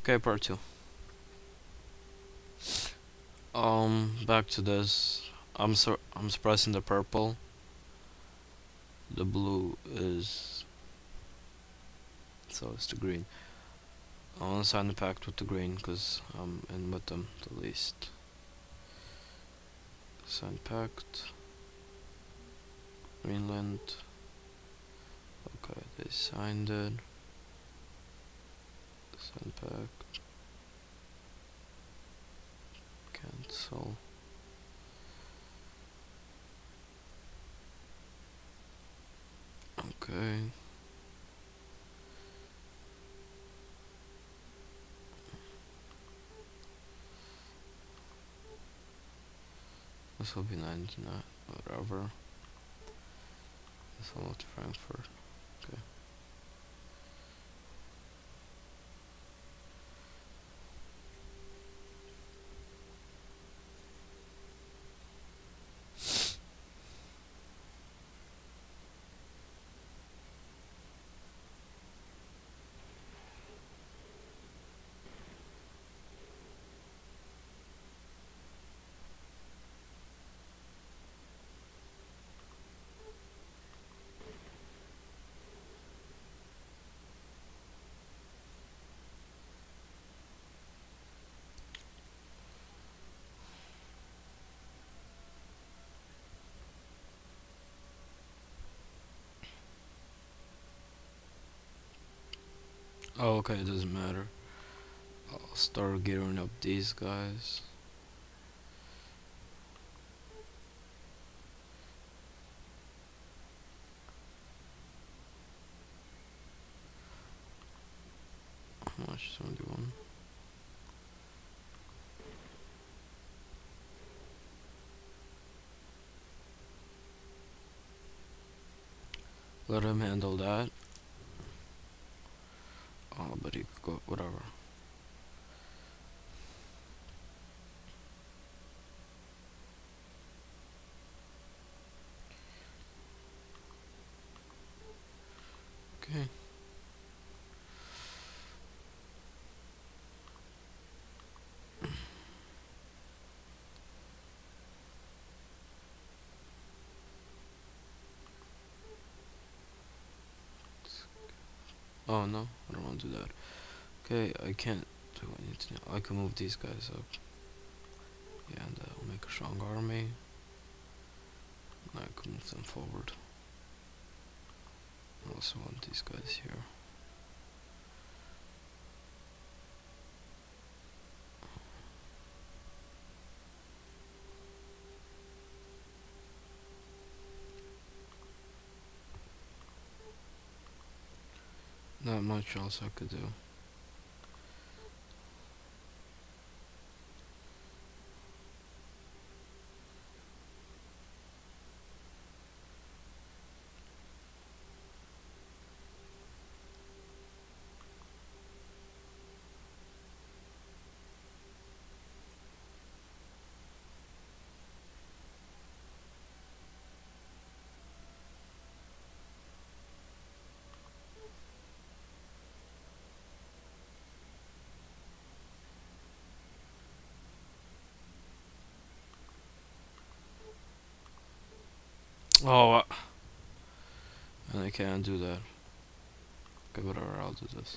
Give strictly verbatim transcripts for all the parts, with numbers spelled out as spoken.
Okay, part two. Um, back to this. I'm sur I'm suppressing the purple. The blue is so it's the green. I want to sign the pact with the green because I'm in with them the least. Sign pact. Greenland. Okay, they signed it. Sign pact. Cancel. Okay. This will be ninety-nine, whatever. This one to Frankfurt. Okay. Oh, okay, it doesn't matter. I'll start gearing up these guys. How much? seventy-one. Let him handle that. Oh, but he could go, whatever. Okay. Oh no, I don't want to do that. Okay, I can't do anything. I can move these guys up. Yeah, and that will make a strong army. And I can move them forward. I also want these guys here. Not much else I could do. Oh, uh, and I can't do that. Okay, whatever, I'll do this.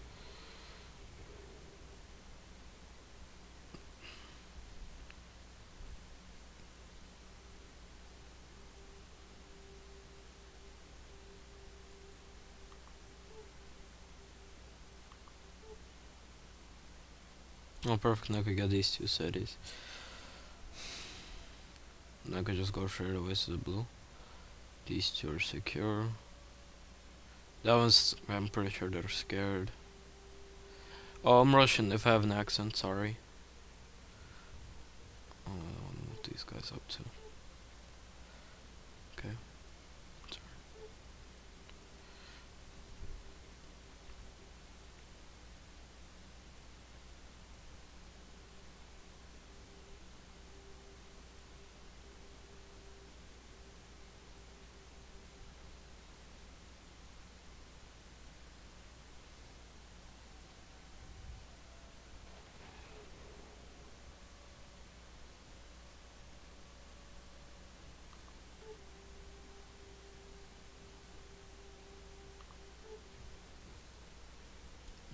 Oh, perfect, now I could get these two cities. And I could just go straight away to the blue. These two are secure. That one's, I'm pretty sure they're scared. Oh, I'm Russian if I have an accent, sorry. Oh, I want to move these guys up too. Okay. Sorry.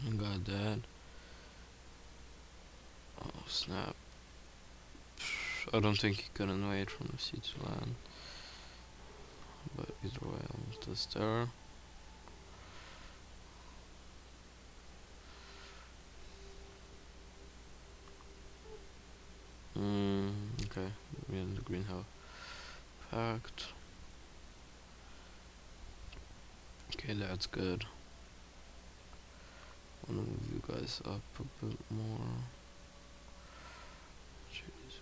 Got that. Oh snap. I don't think he could invade from the sea to land. But either way, almost is there. Mm, okay, we're in the greenhouse packed. Okay, that's good. I wanna move you guys up a bit more. Jeez.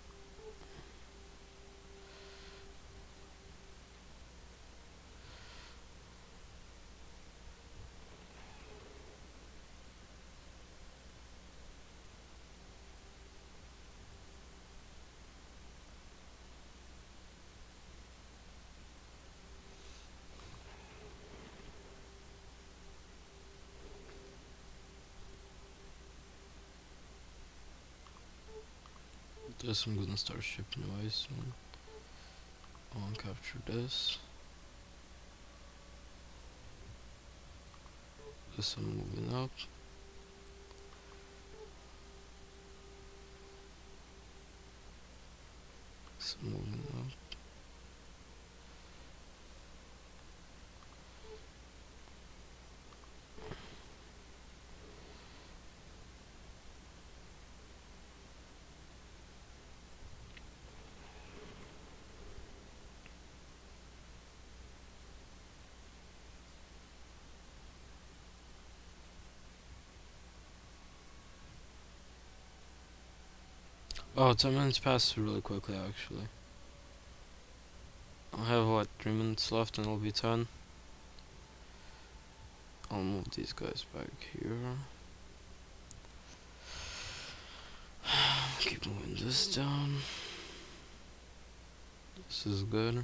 This I'm gonna start shipping away soon. I wanna capture this. This I'm moving up. This I'm moving up. Oh, ten minutes passed really quickly actually. I have what, three minutes left and it'll be ten. I'll move these guys back here. Keep moving this down. This is good.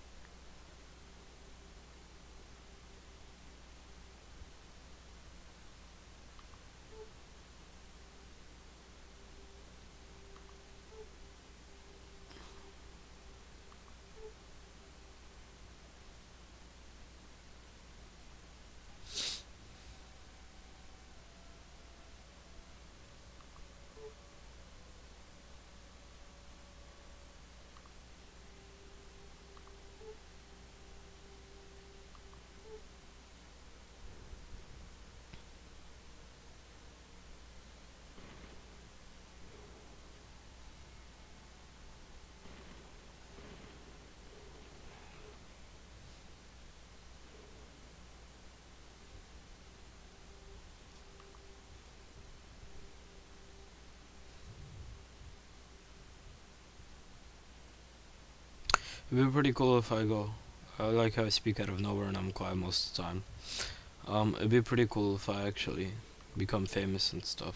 It'd be pretty cool if I go. I like how I speak out of nowhere and I'm quiet most of the time. Um, it'd be pretty cool if I actually become famous and stuff.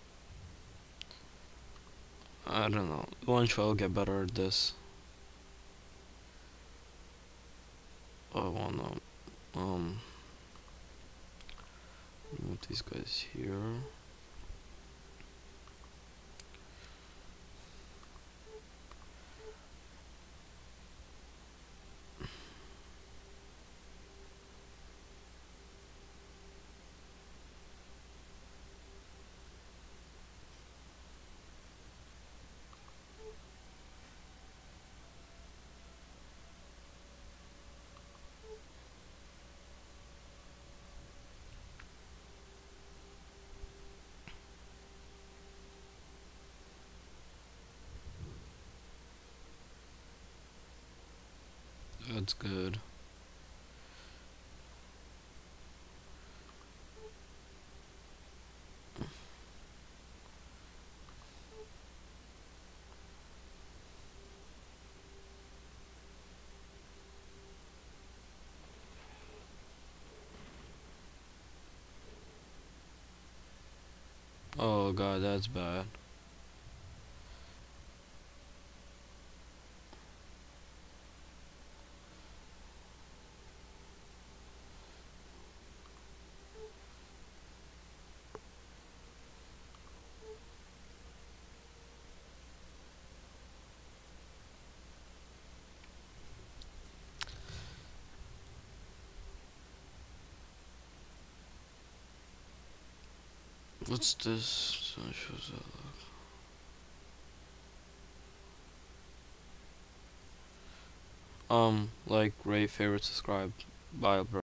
I don't know. Eventually I'll get better at this. I wanna um move these guys here. That's good. Oh god, that's bad. What's this? So it shows that. Um, like, rate, favorite, subscribe. Bye, bro.